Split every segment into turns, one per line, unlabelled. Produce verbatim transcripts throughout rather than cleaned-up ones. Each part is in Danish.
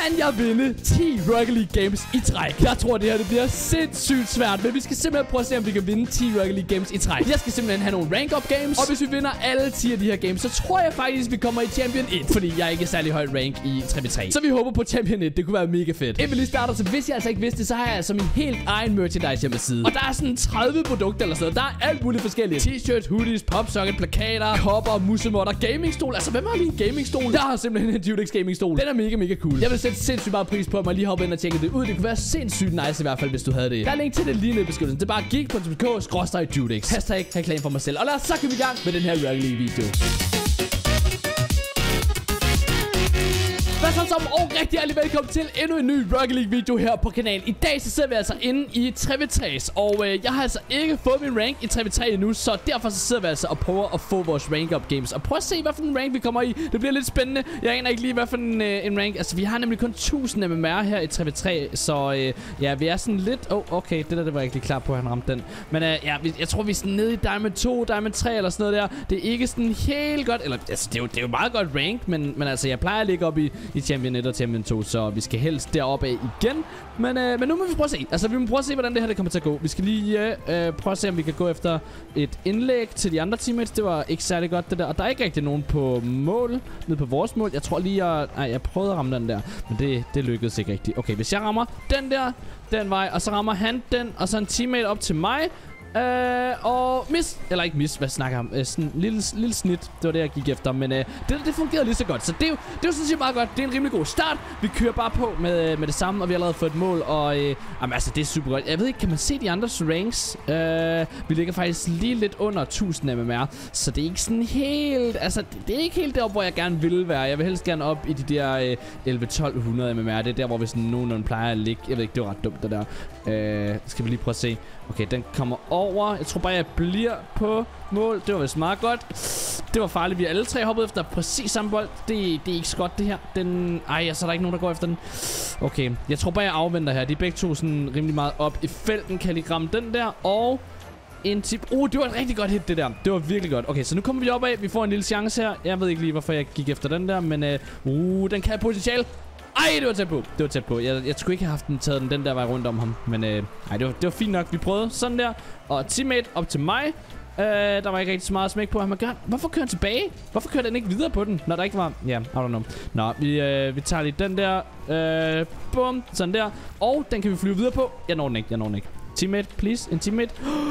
Kan jeg vinde ti Rocket League Games i træk? Jeg tror, det her det bliver sindssygt svært, men vi skal simpelthen prøve at se, om vi kan vinde ti Rocket League Games i træk. Jeg skal simpelthen have nogle rank-up games, og hvis vi vinder alle ti af de her games, så tror jeg faktisk, vi kommer i Champion et, fordi jeg er ikke særlig højt rank i tre v tre. Så vi håber på Champion et. Det kunne være mega fedt. Inden vi lige starter, så hvis jeg altså ikke vidste det, så har jeg altså min helt egen merchandise hjemmeside. Og der er sådan tredive produkter eller sådan noget. Der er alt muligt forskelligt. T-shirts, hoodies, popsocket, plakater, kopper, musemotter, gamingstol. Altså, hvem har lige en gamingstol? Jeg har simpelthen en Dudex gamingstol. Den er mega, mega cool. Jeg vil sætte sindssygt meget pris på, at man lige hopper ind og tjekke det ud. Det kunne være sindssygt nice i hvert fald, hvis du havde det. Der er link til det lige nede i beskrivelsen. Det er bare geek punktum d k skråstreg Dudex. Hashtag reklame for mig selv. Og lad os så komme i gang med den her Rocket League video. Hvad så sammen, og rigtig hjertelig velkommen til endnu en ny Rocket League video her på kanalen. I dag så sidder vi altså inde i tre v tre, og øh, jeg har altså ikke fået min rank i tre v tre endnu, så derfor så sidder vi altså og prøver at få vores rank up games. Og prøv at se, hvad for en rank vi kommer i. Det bliver lidt spændende. Jeg aner ikke lige, hvad for en, øh, en rank. Altså, vi har nemlig kun tusind M M R her i tre v tre, så øh, ja, vi er sådan lidt... Åh, oh, okay, det der, det var jeg ikke lige klar på, at han ramte den. Men øh, ja, vi, jeg tror, vi er sådan nede i Diamond to, Diamond tre eller sådan noget der. Det er ikke sådan helt godt, eller altså, det er jo, det er jo meget godt rank, men, men altså, jeg plejer at ligge op i, i Champion et og Champion to, så vi skal helst deroppe af igen. Men, øh, men nu må vi prøve at se. Altså, vi må prøve at se, hvordan det her det kommer til at gå. Vi skal lige øh, prøve at se, om vi kan gå efter et indlæg til de andre teammates. Det var ikke særlig godt, det der. Og der er ikke rigtig nogen på mål, nede på vores mål. Jeg tror lige, jeg... Nej, jeg prøvede at ramme den der, men det, det lykkedes ikke rigtigt. Okay, hvis jeg rammer den der, den vej, og så rammer han den, og så en teammate op til mig, Øh, og miss, eller ikke miss, hvad snakker jeg om? Øh, sådan en lille, lille snit, det var det, jeg gik efter. Men øh, det, det fungerede lige så godt, så det er jo, det er jo sådan set meget godt. Det er en rimelig god start. Vi kører bare på med, med det samme, og vi har allerede fået et mål. Og øh, jamen, altså, det er super godt. Jeg ved ikke, kan man se de andres ranks? Øh, vi ligger faktisk lige lidt under tusind M M R, så det er ikke sådan helt... Altså, det, det er ikke helt deroppe, hvor jeg gerne vil være. Jeg vil helst gerne op i de der øh, elleve tolv hundrede M M R. Det er der, hvor vi sådan nogenlunde plejer at ligge. Jeg ved ikke, det var ret dumt, det der. Øh, skal vi lige prøve at se. Okay, den kommer over. Jeg tror bare, jeg bliver på mål. Det var vist meget godt. Det var farligt. Vi er alle tre hoppet efter præcis samme bold. Det, det er ikke så godt, det her. Den... Ej, så er der ikke nogen, der går efter den. Okay, jeg tror bare, jeg afventer her. De er begge to sådan rimelig meget op i felten. Kan lige ramme den der. Og en tip. Uh, det var et rigtig godt hit, det der. Det var virkelig godt. Okay, så nu kommer vi op af. Vi får en lille chance her. Jeg ved ikke lige, hvorfor jeg gik efter den der. Men uh, uh den kan have potentiale. Ej, det var tæt på. Det var tæt på. Jeg, jeg skulle ikke have haft den taget den, den der vej rundt om ham. Men øh, ej, det var, det var fint nok. Vi prøvede sådan der. Og teammate op til mig. Øh, der var ikke rigtig så meget smæk på ham. Men gør, hvorfor kører han tilbage? Hvorfor kører den ikke videre på den, når der ikke var... Ja, yeah, I don't know. Nå, vi, øh, vi tager lige den der. Øh, bum, sådan der. Og den kan vi flyve videre på. Jeg når den ikke, jeg når den ikke. Teammate, please. En teammate.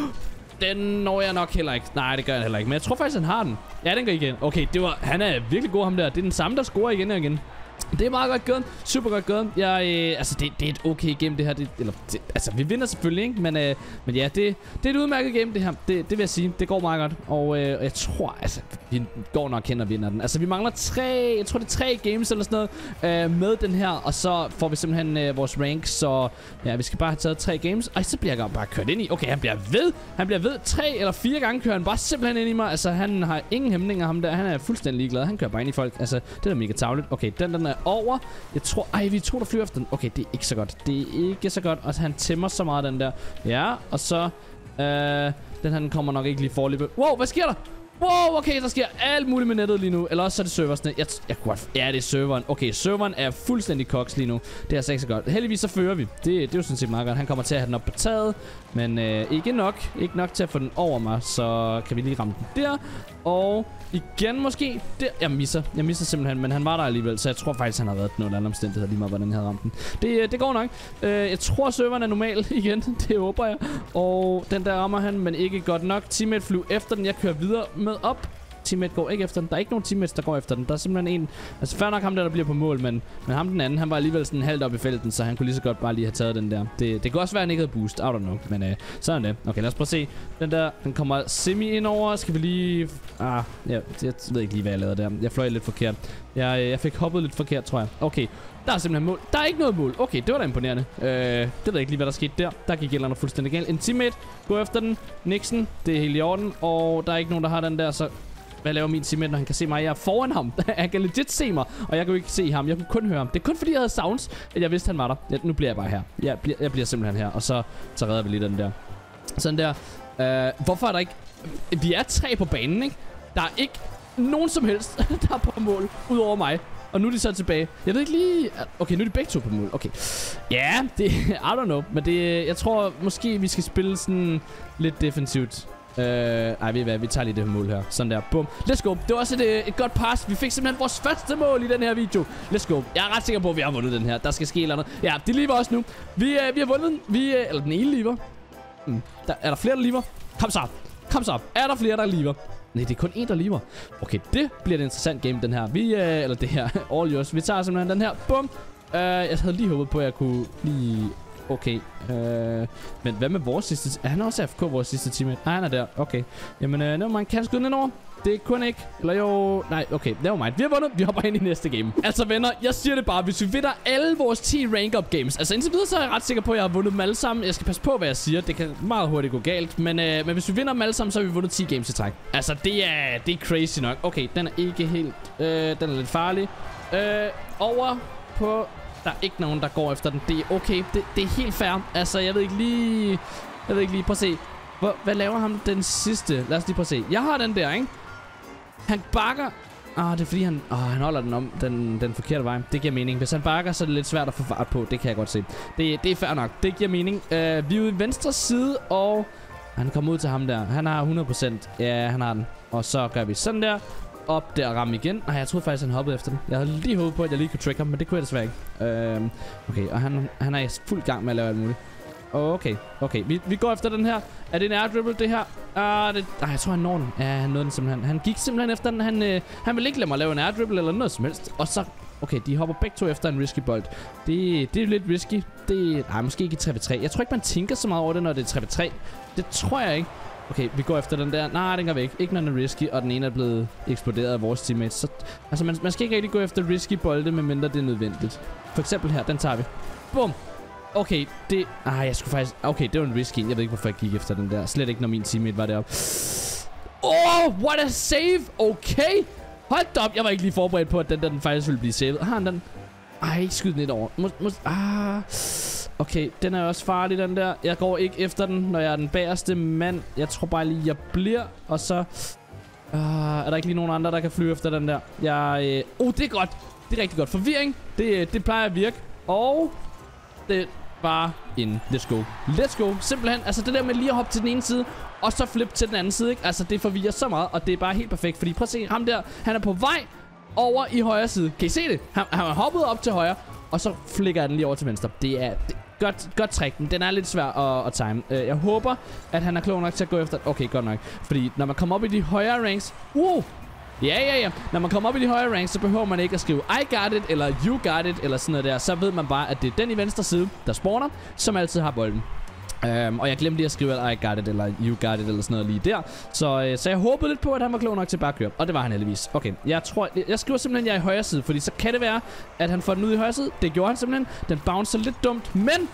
Den når jeg nok heller ikke. Nej, det gør jeg heller ikke. Men jeg tror faktisk, han har den. Ja, den går igen. Okay, det var, han er virkelig god, ham der. Det er den samme, der scorer igen og igen. Det er meget godt gået. Super godt gået. Jeg, øh, altså, det, det er et okay game, det her. Det, eller, det, altså, vi vinder selvfølgelig, ikke? Men, øh, men ja, det, det er et udmærket game, det her. Det, det vil jeg sige. Det går meget godt. Og øh, jeg tror, altså, vi går nok hen og vinder den. Altså, vi mangler tre, jeg tror, det er tre games eller sådan noget øh, med den her. Og så får vi simpelthen øh, vores rank. Så ja, vi skal bare have taget tre games. Ej, så bliver jeg bare kørt ind i. Okay, han bliver ved. Han bliver ved. Tre eller fire gange kører han bare simpelthen ind i mig. Altså, han har ingen hæmninger, ham der. Han er fuldstændig ligeglad. Han kører bare ind i folk. Altså, det er mega tarveligt. Okay, den, den er over. Jeg tror... Ej, vi er to, der flyver efter den. Okay, det er ikke så godt. Det er ikke så godt. Og han tæmmer så meget, den der. Ja, og så... Øh, den her, den kommer nok ikke lige forløbet. Wow, hvad sker der? Wow, okay, der sker alt muligt med nettet lige nu. Eller også så er det serversne. Jeg, jeg kunne godt... Ja, det er serveren. Okay, serveren er fuldstændig koks lige nu. Det er altså ikke så godt. Heldigvis så fører vi. Det, det er jo sådan set meget godt. Han kommer til at have den op på taget. Men øh, ikke nok. Ikke nok til at få den over mig. Så kan vi lige ramme den der. Og igen måske. Der. Jeg misser. Jeg misser simpelthen. Men han var der alligevel. Så jeg tror faktisk, han har været noget andet omstændighed lige meget, hvordan jeg havde ramt den. Det, det går nok. Øh, jeg tror, serveren er normal igen. Det håber jeg. Og den der rammer han, men ikke godt nok. Teammate flyver efter den. Jeg kører videre med op. Teammate går ikke efter den. Der er ikke nogen teammates, der går efter den. Der er simpelthen en... Altså, fair nok ham der, der bliver på mål, men, men ham den anden, han var alligevel sådan halvt op i felten, så han kunne lige så godt bare lige have taget den der. Det, det kan også være, at han ikke havde boost. I don't know. Men øh, sådan det. Okay, lad os prøve at se. Den der, den kommer semi ind over. Skal vi lige... Ah, ja, jeg ved ikke lige, hvad jeg lavede der. Jeg fløj lidt forkert. Jeg, jeg fik hoppet lidt forkert, tror jeg. Okay, der er simpelthen mål. Der er ikke noget mål. Okay, det var da imponerende. Øh, det ved jeg ikke lige, hvad der skete der. Der gik et eller andet fuldstændig galt. En teammate, gå efter den. Nixon, det er helt i orden. Og der er ikke nogen, der har den der, så... Hvad laver min teammate, når han kan se mig? Jeg er foran ham. Han kan legit se mig, og jeg kan jo ikke se ham. Jeg kunne kun høre ham. Det er kun fordi, jeg havde sounds, at jeg vidste, han var der. Ja, nu bliver jeg bare her. Jeg bliver, jeg bliver simpelthen her, og så, så redder vi lige den der. Sådan der. Uh, hvorfor er der ikke... Vi er tre på banen, ikke? Der er ikke nogen som helst, der er på mål, udover mig. Og nu er de så tilbage. Jeg ved ikke lige... Okay, nu er de begge to på mål. Okay. Ja, det... I don't know. Men det... Jeg tror måske, vi skal spille sådan lidt defensivt. Øh... Ej, ved I hvad? Vi tager lige det her mål her. Sådan der. Bum. Let's go. Det var også et, et godt pass. Vi fik simpelthen vores første mål i den her video. Let's go. Jeg er ret sikker på, at vi har vundet den her. Der skal ske eller andet. Ja, det lever også nu. Vi, øh, vi har vundet den. Vi... Øh, eller den ene lever. Mm. Der, er der flere, der lever? Kom så. Kom så. Er der flere, der lever? Nej, det er kun en, der lever. Okay, det bliver et interessant game, den her. Vi, øh, eller det her, all yours. Vi tager simpelthen den her. Bum. Uh, jeg havde lige håbet på, at jeg kunne lige... Okay. Uh, men hvad med vores sidste... Er han også A F K, vores sidste teammate? Nej, han er der. Okay. Jamen, uh, nevermind. Kan han skyde den over? Det kunne ikke. Eller jo... Nej, okay. Nevermind. Vi har vundet. Vi hopper ind i næste game. Altså, venner, jeg siger det bare. Hvis vi vinder alle vores ti rank-up games... Altså, indtil videre, så er jeg ret sikker på, at jeg har vundet dem alle sammen. Jeg skal passe på, hvad jeg siger. Det kan meget hurtigt gå galt. Men, uh, men hvis vi vinder dem alle sammen, så har vi vundet ti games i træk. Altså, det er, det er crazy nok. Okay, den er ikke helt... Uh, den er lidt farlig. Uh, over på... Der er ikke nogen, der går efter den. Det er okay. Det, det er helt fair. Altså, jeg ved ikke lige... Jeg ved ikke lige. Prøv at se. Hvor, hvad laver ham den sidste? Lad os lige prøve at se. Jeg har den der, ikke? Han bakker... Ah, det er fordi, han, ah, han holder den om den, den forkerte vej. Det giver mening. Hvis han bakker, så er det lidt svært at få fart på. Det kan jeg godt se. Det, det er fair nok. Det giver mening. Uh, vi er ude i venstre side, og... Han kommer ud til ham der. Han har hundrede procent. Ja, han har den. Og så gør vi sådan der. Op der og ramme igen. Nej, jeg troede faktisk, han hoppede efter den. Jeg havde lige håbet på, at jeg lige kunne trick ham, men det kunne jeg desværre ikke. Øhm, okay, og han, han er i fuld gang med at lave alt muligt. Okay, okay. Vi, vi går efter den her. Er det en air dribble, det her? Ah, det, ah, jeg tror, han når den. Ja, han nåede den simpelthen. Han gik simpelthen efter den. Han, øh, han ville ikke lade mig lave en air dribble eller noget som helst. Og så... Okay, de hopper begge to efter en risky bold. Det, det er lidt risky. Det, nej, måske ikke i tre v tre. Jeg tror ikke, man tænker så meget over det, når det er tre v tre. Det tror jeg ikke. Okay, vi går efter den der. Nej, den går væk. Ikke når den er risky, og den ene er blevet eksploderet af vores teammates. Så, altså, man, man skal ikke rigtig gå efter risky bolde, medmindre det er nødvendigt. For eksempel her, den tager vi. Bum! Okay, det... Ah, jeg skulle faktisk... Okay, det var en risky. Jeg ved ikke, hvorfor jeg gik efter den der. Slet ikke, når min teammate var deroppe. Oh, what a save! Okay! Hold da op! Jeg var ikke lige forberedt på, at den der den faktisk ville blive saved. Har han den? Ej, ikke skyde den lidt over. Mås, mås, ah... Okay, den er også farlig, den der. Jeg går ikke efter den, når jeg er den bagerste mand. Jeg tror bare lige, jeg bliver. Og så... Uh, er der ikke lige nogen andre, der kan flyve efter den der? Jeg... Uh, oh, det er godt. Det er rigtig godt. Forvirring, det, det plejer at virke. Og... Det var en... Let's go. Let's go. Simpelthen. Altså, det der med lige at hoppe til den ene side, og så flip til den anden side, ikke? Altså, det forvirrer så meget, og det er bare helt perfekt. Fordi prøv at se, ham der, han er på vej over i højre side. Kan I se det? Han, han har hoppet op til højre, og så flikker jeg den lige over til venstre. Det er... Det, Godt, godt trick, men den er lidt svær at, at time. Uh, jeg håber, at han er klog nok til at gå efter... Okay, godt nok. Fordi når man kommer op i de højere ranks... Uh! Ja, ja, ja. Når man kommer op i de højere ranks, så behøver man ikke at skrive I got it, eller you got it, eller sådan noget der. Så ved man bare, at det er den i venstre side, der spawner, som altid har bolden. Um, og jeg glemte lige at skrive, at I got it, eller you got it, eller sådan noget lige der. Så, uh, så jeg håbede lidt på, at han var klog nok til bare at køre. Og det var han heldigvis. Okay, jeg tror... Jeg, jeg skriver simpelthen, at jeg er i højre side, fordi så kan det være, at han får den ud i højre side. Det gjorde han simpelthen. Den bouncer lidt dumt, men...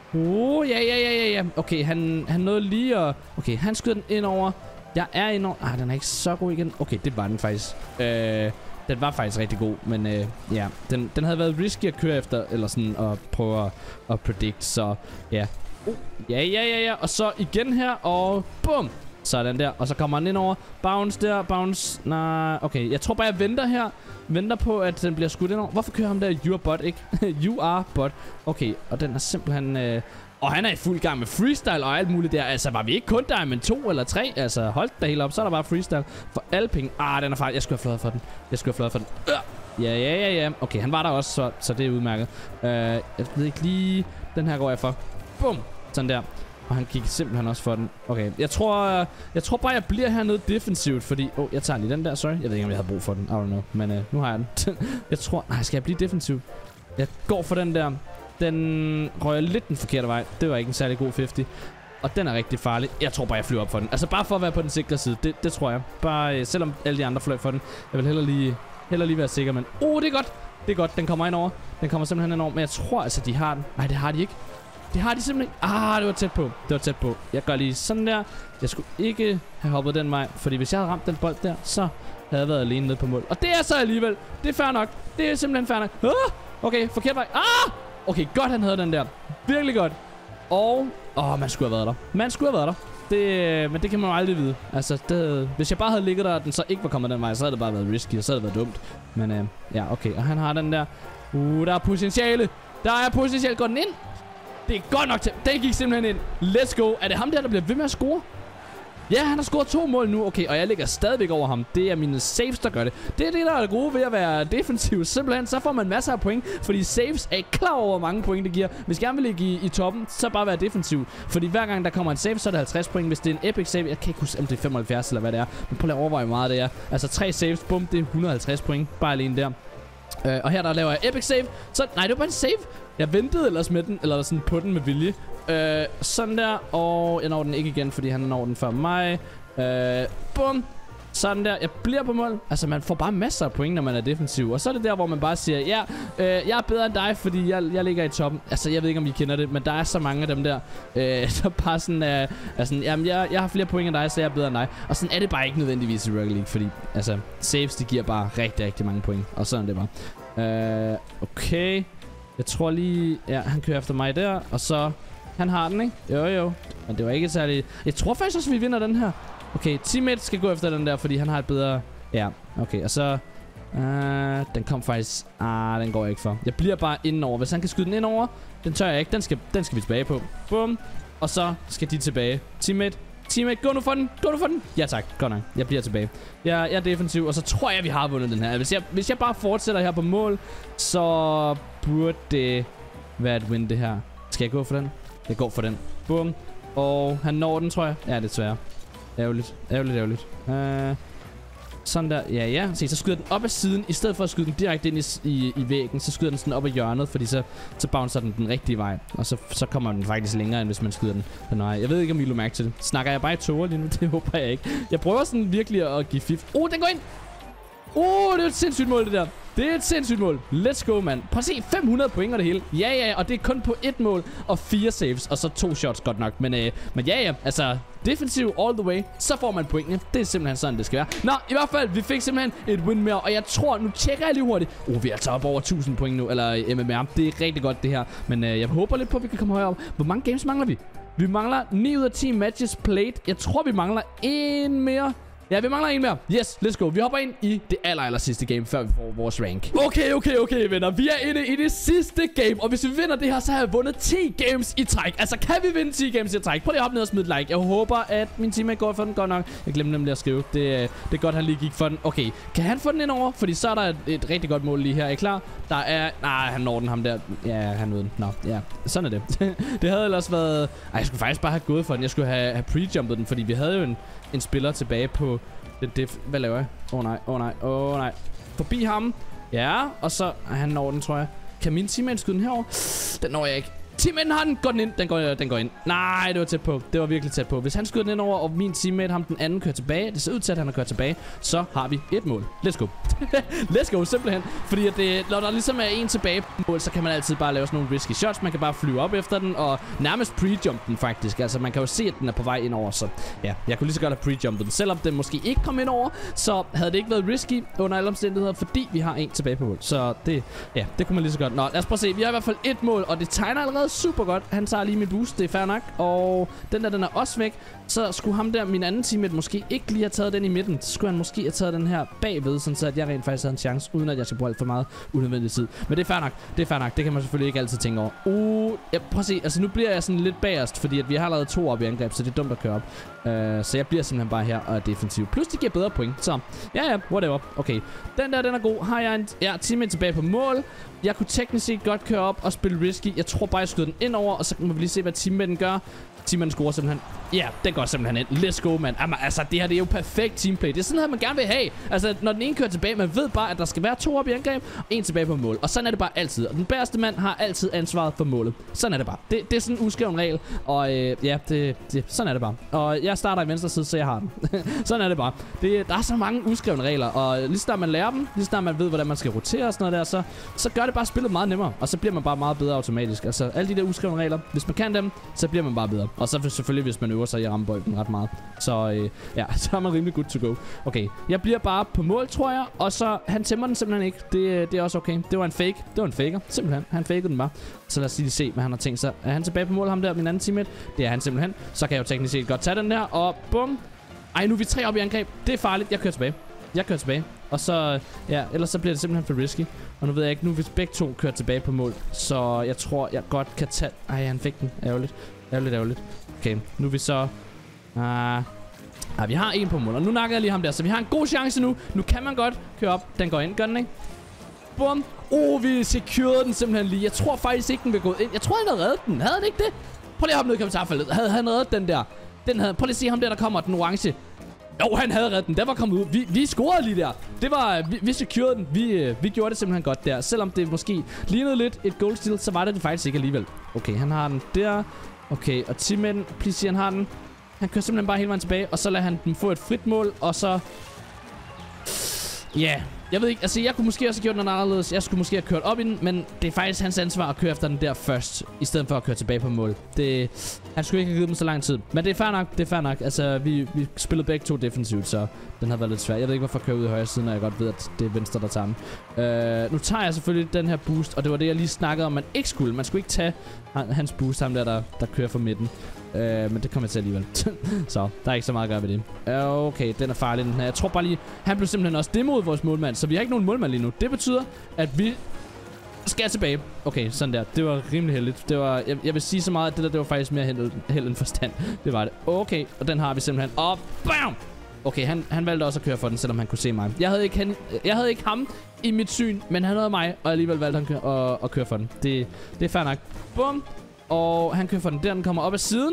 Oh, ja, ja, ja, ja, ja. Okay, han, han nåede lige at... Okay, han skyder den ind over. Jeg er ind over... Ah, den er ikke så god igen. Okay, det var den faktisk. Øh, den var faktisk rigtig god, men øh, ja. Den, den havde været risky at køre efter, eller sådan at prøve at, at predict, så ja. Uh, ja, ja, ja, ja. Og så igen her, og bum! Sådan der. Og så kommer han ind over. Bounce der, bounce. Nej, okay. Jeg tror bare, jeg venter her. Venter på, at den bliver skudt ind over. Hvorfor kører ham der you are bot, ikke? You are bot. Okay, og den er simpelthen... Øh... Og han er i fuld gang med freestyle og alt muligt der. Altså, var vi ikke kun der, men to eller tre? Altså, hold da helt op. Så er der bare freestyle for alle penge. Ah, den er farlig. Jeg skulle have fløjet for den. Jeg skulle have fløjet for den. Øh. Ja, ja, ja, ja. Okay, han var der også, så, så det er udmærket. Øh, jeg ved ikke lige... Den her går jeg for. Bum! Sådan der. Og han gik simpelthen også for den. Okay, jeg tror, jeg tror bare, jeg bliver hernede defensivt, fordi... Åh, oh, jeg tager lige den der, sorry. Jeg ved ikke, om jeg havde brug for den. I don't know. Men uh, nu har jeg den. Jeg tror... Nej, skal jeg blive defensiv? Jeg går for den der. Den røger lidt den forkerte vej. Det var ikke en særlig god halvtreds. Og den er rigtig farlig. Jeg tror bare, jeg flyver op for den. Altså bare for at være på den sikre side. Det, det tror jeg. Bare uh, selvom alle de andre fløj for den. Jeg vil hellere lige, hellere lige være sikker, men... Åh, oh, det er godt. Det er godt. Den kommer ind over. Den kommer simpelthen ind over. Men jeg tror altså, de har den. Nej, det har de ikke. Det har de simpelthen ikke. Ah, det var tæt på. Det var tæt på. Jeg gør lige sådan der. Jeg skulle ikke have hoppet den vej. Fordi hvis jeg havde ramt den bold der, så havde jeg været alene nede på mål. Og det er så alligevel. Det er fair nok. Det er simpelthen fair nok. Ah! Okay, forkert vej. Ah! Okay, godt han havde den der. Virkelig godt. Og... Åh, oh, man skulle have været der. Man skulle have været der. det, men det kan man jo aldrig vide. Altså, det, hvis jeg bare havde ligget der, og den så ikke var kommet den vej, så havde det bare været risky, og så havde det været dumt. Men øh, ja, okay. Og han har den der. Uh, der er potentiale. Der er potentiale. Går den ind? Det er godt nok til. Den gik simpelthen ind. Let's go. Er det ham der, der bliver ved med at score? Ja, han har scoret to mål nu. Okay, og jeg ligger stadigvæk over ham. Det er mine saves, der gør det. Det er det, der er det gode ved at være defensiv. Simpelthen, så får man masser af point. Fordi saves er ikke klar over, hvor mange point det giver. Hvis jeg gerne vil ligge i, i toppen, så bare være defensiv. Fordi hver gang der kommer en save, så er det halvtreds point. Hvis det er en epic save, jeg kan ikke huske, om det er femoghalvfjerds eller hvad det er. Men prøv at overveje, hvor meget det er. Altså tre saves, bum, det er et hundrede og halvtreds point. Bare alene der. Uh, og her der laver jeg epic save. Så nej, det var bare en save. Jeg ventede ellers med den, eller sådan på den med vilje. Uh, sådan der. Og jeg når den ikke igen, fordi han når den før mig. Uh, bum. Sådan der. Jeg bliver på mål. Altså, man får bare masser af point, når man er defensiv. Og så er det der, hvor man bare siger, ja, øh, jeg er bedre end dig, fordi jeg, jeg ligger i toppen. Altså, jeg ved ikke, om I kender det, men der er så mange af dem der. Øh, så bare sådan, øh, altså, jamen, jeg, jeg har flere point end dig, så jeg er bedre end dig. Og sådan er det bare ikke nødvendigvis i Rocket League, fordi, altså, saves, de giver bare rigtig, rigtig mange point. Og sådan er det bare. Øh, okay. Jeg tror lige, ja, han kører efter mig der, og så, han har den, ikke? Jo, jo. Men det var ikke særlig. Jeg tror faktisk også, vi vinder den her. Okay, teammate skal gå efter den der, fordi han har et bedre. Ja, okay, og så uh, den kom faktisk. Ah, den går jeg ikke for. Jeg bliver bare indenover. Hvis han kan skyde den indover, den tør jeg ikke. Den skal, den skal vi tilbage på. Bum. Og så skal de tilbage. Teammate, teammate, gå nu for den. Gå nu for den. Ja tak, godt nok. Jeg bliver tilbage. Jeg, jeg er defensiv, og så tror jeg, vi har vundet den her. Hvis jeg, hvis jeg bare fortsætter her på mål, så burde det være et win, det her. Skal jeg gå for den? Jeg går for den. Bum. Og han når den, tror jeg. Ja, desværre. Ærgerligt, ærgerligt, ærgerligt. Uh, sådan der, ja ja. Se, så skyder den op ad siden. I stedet for at skyde den direkte ind i, i, i væggen, så skyder den sådan op ad hjørnet, fordi så, så bouncer den den rigtige vej. Og så, så kommer den faktisk længere, end hvis man skyder den den vej. Jeg ved ikke, om I lå mærke til det. Snakker jeg bare i toger lige nu? Det håber jeg ikke. Jeg prøver sådan virkelig at give fif. Oh, den går ind! Oh, det er et sindssygt mål, det der. Det er et sindssygt mål. Let's go, mand. Prøv at se, fem hundrede point og det hele. Ja, ja, og det er kun på et mål og fire saves, og så to shots godt nok. Men, øh, men ja, ja, altså, defensiv all the way, så får man pointene. Det er simpelthen sådan, det skal være. Nå, i hvert fald, vi fik simpelthen et win mere, og jeg tror, nu tjekker jeg lige hurtigt. Oh, vi er altså op over tusind point nu, eller M M R. Det er rigtig godt, det her. Men øh, jeg håber lidt på, at vi kan komme højere op. Hvor mange games mangler vi? Vi mangler ni ud af ti matches played. Jeg tror, vi mangler en mere. Ja, vi mangler en mere. Yes, let's go. Vi hopper ind i det aller, aller sidste game, før vi får vores rank. Okay, okay, okay, venner. Vi er inde i det sidste game. Og hvis vi vinder det her, så har jeg vundet ti games i træk. Altså, kan vi vinde ti games i træk? Prøv lige at hoppe ned og smide et like. Jeg håber, at min teammate går for den godt nok. Jeg glemte nemlig at skrive. Det, det er godt, han lige gik for den. Okay, kan han få den ind over? Fordi så er der et, et rigtig godt mål lige her. Er I klar? Der er... Nej, han når den, ham der. Ja, han ved den. Nå, ja. Sådan er det. Det havde ellers været... Ej, jeg skulle faktisk bare have gået for den. Jeg skulle have, have pre-jumpet den, fordi vi havde jo en, en spiller tilbage på... Det, det, hvad laver jeg? Åh oh, nej, åh oh, nej, åh oh, nej. Forbi ham. Ja, og så... Han når den, tror jeg. Kan min teammate skyde den herover? Den når jeg ikke. Teammaten har den. Går den ind? Den går, den går ind. Nej, det var tæt på. Det var virkelig tæt på. Hvis han skyder den ind over, og min teammate, ham den anden, kører tilbage. Det ser ud til, at han har kørt tilbage. Så har vi et mål. Let's go. Let's go, simpelthen. Fordi at det, når der ligesom er en tilbage på mål, så kan man altid bare lave sådan nogle risky shots. Man kan bare flyve op efter den, og nærmest pre-jump den faktisk. Altså, man kan jo se, at den er på vej ind over. Så ja, jeg kunne lige så godt have pre-jumpet den. Selvom den måske ikke kom ind over, så havde det ikke været risky under alle omstændigheder, fordi vi har en tilbage på mål. Så det, ja, det kunne man lige så godt. Nå, lad os prøve at se. Vi har i hvert fald et mål, og det tegner allerede super godt. Han tager lige min boost, det er fair nok. Og den der, den er også væk. Så skulle ham der, min anden teammate, måske ikke lige have taget den i midten. Så skulle han måske have taget den her bagved, sådan så at jeg rent faktisk havde en chance, uden at jeg skal bruge alt for meget unødvendig tid. Men det er fair nok, det er fair nok. Det kan man selvfølgelig ikke altid tænke over. Uh, ja, prøv at se, altså nu bliver jeg sådan lidt bagerst, fordi at vi har allerede to op i angreb, så det er dumt at køre op. Uh, så jeg bliver simpelthen bare her og er defensiv. Plus det giver bedre point, så ja ja, whatever. Okay, den der, den er god. Har jeg en ja, teammate tilbage på mål. Jeg kunne teknisk set godt køre op og spille risky. Jeg tror bare, jeg skyder den ind over, og så må vi lige se, hvad teammaten gør. Teammaten scorer simpelthen. Ja, yeah, den går simpelthen ind. Let's go, man. Jamen, altså, det her det er jo perfekt teamplay. Det er sådan her, man gerne vil have. Altså, når den ene kører tilbage, man ved bare, at der skal være to op i angreb, og en tilbage på mål. Og sådan er det bare altid. Og den bedste mand har altid ansvaret for målet. Sådan er det bare. Det, det er sådan en uskreven regel. Og øh, ja, det, det, sådan er det bare. Og jeg starter i venstre side, så jeg har den. Sådan er det bare. Det, der er så mange uskrevne regler. Og lige snart man lærer dem, lige snart man ved, hvordan man skal rotere og sådan noget der, så, så gør det bare spillet meget nemmere. Og så bliver man bare meget bedre automatisk. Altså, alle alle de der uskrevne regler. Hvis man kan dem, så bliver man bare bedre. Og så selvfølgelig, hvis man øver sig i at ramme bolden ret meget. Så øh, ja, så er man rimelig good to go. Okay, jeg bliver bare på mål, tror jeg. Og så, han tæmmer den simpelthen ikke. Det, det er også okay. Det var en fake. Det var en faker. Simpelthen. Han fakede den bare. Så lad os lige se, hvad han har tænkt sig. Er han tilbage på mål, ham der, min anden teammate? Det er han simpelthen. Så kan jeg jo teknisk set godt tage den der. Og bum. Ej, nu er vi tre op i angreb. Det er farligt. Jeg kører tilbage. Jeg kører tilbage. Og så, ja, ellers så bliver det simpelthen for risky. Og nu ved jeg ikke, nu hvis begge to kører tilbage på mål. Så jeg tror, jeg godt kan tage... Ej, han fik den. Ærgerligt. Ærgerligt, ærgerligt. Okay, nu er vi så... Ah... Ja, vi har en på mål, og nu nakker jeg lige ham der. Så vi har en god chance nu. Nu kan man godt køre op. Den går ind, gør den ikke? Bum. Oh, vi securede den simpelthen lige. Jeg tror faktisk ikke, den vil gå ind. Jeg tror, han havde reddet den. Havde han ikke det? Prøv lige at hoppe ned i kommentarfeltet. Havde han reddet den der? Den havde... Prøv lige at se ham der, der kommer, den orange. Jo, han havde reddet den. Den var kommet ud. Vi, vi scorede lige der. Det var... Vi, vi securede den. Vi, vi gjorde det simpelthen godt der. Selvom det måske lignede lidt et goal steal, så var det det faktisk ikke alligevel. Okay, han har den der. Okay, og teammaten, please sige, han har den. Han kører simpelthen bare hele vejen tilbage, og så lader han dem få et frit mål, og så... Ja, yeah. Jeg ved ikke, altså jeg kunne måske også have gjort noget anderledes. Jeg skulle måske have kørt op i den, men det er faktisk hans ansvar at køre efter den der først, i stedet for at køre tilbage på mål. Det... Han skulle ikke have givet dem så lang tid. Men det er fair nok, det er fair nok. Altså, vi, vi spillede begge to defensivt, så den har været lidt svær. Jeg ved ikke, hvorfor jeg kører ud i højre siden, når jeg godt ved, at det er venstre, der tager den. Uh, nu tager jeg selvfølgelig den her boost, og det var det, jeg lige snakkede om, man ikke skulle. Man skulle ikke tage hans boost, ham der, der, der kører for midten. Uh, men det kommer jeg til alligevel. Så, der er ikke så meget at gøre ved det. Uh, okay, den er farlig, den her. Jeg tror bare lige, han blev simpelthen også demoet vores målmand, så vi har ikke nogen målmand lige nu. Det betyder, at vi skal tilbage. Okay, sådan der. Det var rimelig heldigt. Det var, jeg, jeg vil sige så meget, at det der, det var faktisk mere held, held end forstand. Det var det. Okay, og den har vi simpelthen. Og bam! Okay, han, han valgte også at køre for den, selvom han kunne se mig. Jeg havde ikke, han, jeg havde ikke ham i mit syn, men han havde mig, og alligevel valgte han at, at, at køre for den. Det, det er fair nok. Bum! Og han kører for den der, den kommer op ad siden.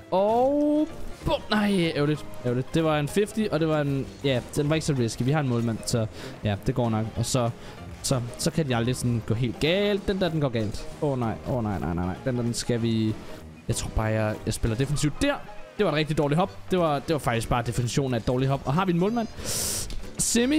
Og... Bum! Nej, ærgerligt. Ærgerligt. Det var en halvtreds, og det var en... Ja, den var ikke så risky. Vi har en målmand, så ja, det går nok. Og så... Så, så kan de aldrig sådan gå helt galt. Den der, den går galt. Åh oh, nej, åh oh, nej, nej, nej, nej. Den der, den skal vi... Jeg tror bare, jeg, jeg spiller defensivt der. Det var et rigtig dårligt hop. Det var, det var faktisk bare definitionen af et dårligt hop. Og har vi en målmand? Semi.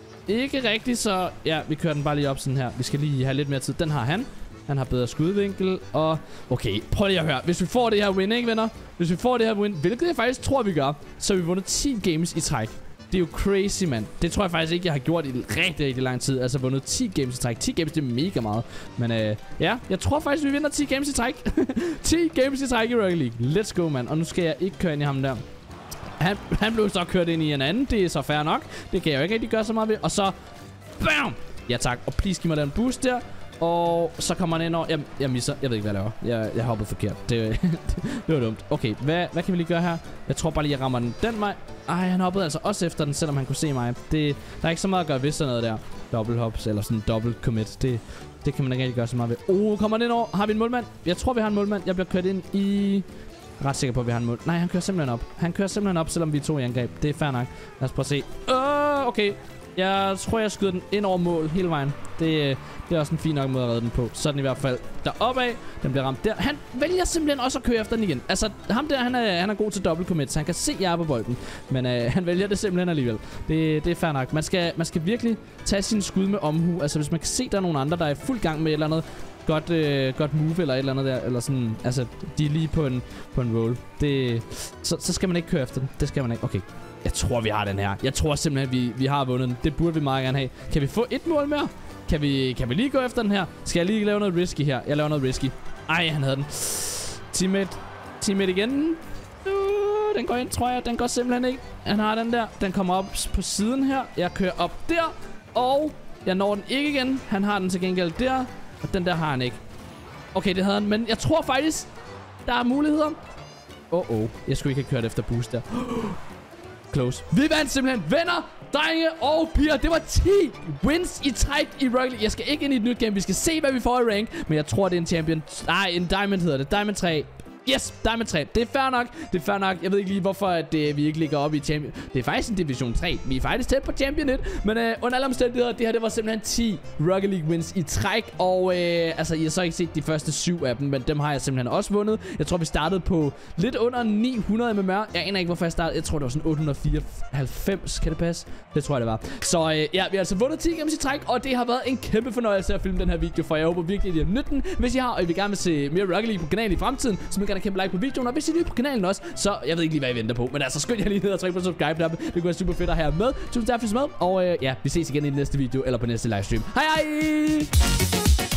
Ikke rigtigt, så ja, vi kører den bare lige op sådan her. Vi skal lige have lidt mere tid. Den har han. Han har bedre skudvinkel. Og okay, prøv lige at høre. Hvis vi får det her win, ikke venner? Hvis vi får det her win, hvilket jeg faktisk tror, vi gør, så har vi vundet ti games i træk. Det er jo crazy, mand. Det tror jeg faktisk ikke, jeg har gjort i rigtig, rigtig lang tid. Altså vundet ti games i træk. ti games, det er mega meget. Men øh, ja, jeg tror faktisk, vi vinder ti games i træk. ti games i træk i Rocket League. Let's go, mand. Og nu skal jeg ikke køre ind i ham der. Han, han blev så kørt ind i en anden. Det er så fair nok. Det kan jeg jo ikke rigtig gøre så meget ved. Og så... Bam! Ja, tak. Og please giv mig den boost der. Og så kommer han ind over... Jeg, jeg misser. Jeg ved ikke, hvad jeg laver. Jeg, jeg hoppede forkert. Det, det var dumt. Okay, hvad, hvad kan vi lige gøre her? Jeg tror bare lige, jeg rammer den den vej. Ej, han hoppede altså også efter den, selvom han kunne se mig. Det, der er ikke så meget at gøre ved sådan noget der. Double hops eller sådan double commit. Det, det kan man ikke rigtig gøre så meget ved. Oh, kommer han ind over? Har vi en målmand? Jeg tror, vi har en målmand. Jeg bliver kørt ind i... Ret sikker på, at vi har en mål. Nej, han kører simpelthen op. Han kører simpelthen op, selvom vi er to i angreb. Det er fair nok. Lad os prøve at se. Åh, uh, okay. Jeg tror, jeg skyder den ind over mål hele vejen. Det, det er også en fin nok måde at redde den på. Så er den i hvert fald deroppe af. Den bliver ramt der. Han vælger simpelthen også at køre efter den igen. Altså, ham der, han er, han er god til double commit, så han kan se, at jeg er på bolden. Men øh, han vælger det simpelthen alligevel. Det, det er fair nok. Man skal, man skal virkelig tage sin skud med omhu. Altså, hvis man kan se, at der er nogle andre, der er i fuld gang med et eller andet godt, øh, godt move eller et eller andet der. Eller sådan, altså, de er lige på en, på en roll. Det, så, så skal man ikke køre efter den. Det skal man ikke. Okay. Jeg tror, vi har den her. Jeg tror simpelthen, vi, vi har vundet den. Det burde vi meget gerne have. Kan vi få et mål mere? Kan vi, kan vi lige gå efter den her? Skal jeg lige lave noget risky her? Jeg laver noget risky. Ej, han havde den. Teammate. Teammate igen. Uh, den går ind, tror jeg. Den går simpelthen ikke. Han har den der. Den kommer op på siden her. Jeg kører op der. Og jeg når den ikke igen. Han har den til gengæld der. Og den der har han ikke. Okay, det havde han. Men jeg tror faktisk, der er muligheder. Åh, oh, oh. Jeg skulle ikke have kørt efter boost der. Close. Vi vandt simpelthen. Venner, drenge og piger. Det var ti wins i træk i Rocket League. Jeg skal ikke ind i et nyt game. Vi skal se, hvad vi får i rank. Men jeg tror, det er en champion. Nej, en diamond hedder det. Diamond tre. yes, Diamond tre. Det er fair nok. Det er fair nok. Jeg ved ikke lige, hvorfor at, øh, vi ikke ligger oppe i Champion. Det er faktisk en Division tre. Vi er faktisk tæt på Champion et. Men øh, under alle omstændigheder, det her, det var simpelthen ti Rocket League wins i træk. Og øh, altså, I har så ikke set de første syv af dem, men dem har jeg simpelthen også vundet. Jeg tror, vi startede på lidt under ni hundrede M M R. Jeg aner ikke, hvorfor jeg startede. Jeg tror, det var sådan otte hundrede fireoghalvfems. Kan det passe? Det tror jeg, det var. Så øh, ja, vi har altså vundet ti games i træk, og det har været en kæmpe fornøjelse at filme den her video, for jeg håber virkelig, at I har nydt den. Hvis I har, og I vil gerne vil se mere Rocket League på kanalen i fremtiden, så må I gerne kæmpe like på videoen. Og hvis I er nye på kanalen også, så jeg ved ikke lige, hvad I venter på. Men altså, skynd jer lige ned og tryk på subscribe-knappen. Det kunne være super fedt at have med. Tusind tak for at I så med. Og øh, ja, vi ses igen i den næste video, eller på næste livestream. Hej hej!